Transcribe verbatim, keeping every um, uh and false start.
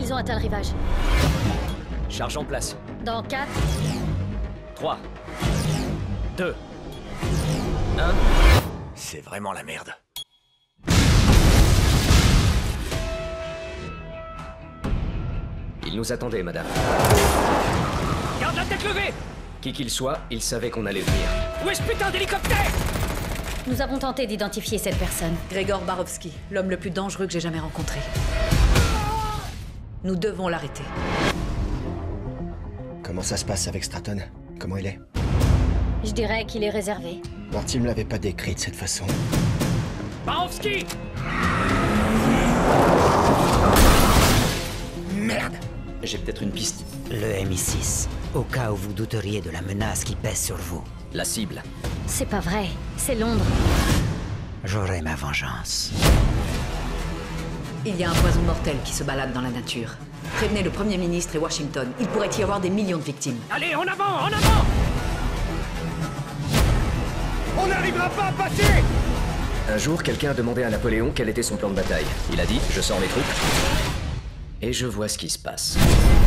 Ils ont atteint le rivage. Charge en place. Dans quatre... trois, deux, un... C'est vraiment la merde. Il nous attendait, madame. Garde la tête levée! Qui qu'il soit, il savait qu'on allait venir. Où est ce putain d'hélicoptère? Nous avons tenté d'identifier cette personne. Grégor Barovski, l'homme le plus dangereux que j'ai jamais rencontré. Nous devons l'arrêter. Comment ça se passe avec Stratton? Comment il est? Je dirais qu'il est réservé. Marty me l'avait pas décrit de cette façon. Barovski! Merde! J'ai peut-être une piste. Le M I six, au cas où vous douteriez de la menace qui pèse sur vous. La cible. C'est pas vrai. C'est Londres. J'aurai ma vengeance. Il y a un poison mortel qui se balade dans la nature. Prévenez le Premier ministre et Washington. Il pourrait y avoir des millions de victimes. Allez, en avant, en avant! On n'arrivera pas à passer! Un jour, quelqu'un a demandé à Napoléon quel était son plan de bataille. Il a dit, je sors mes troupes. Et je vois ce qui se passe.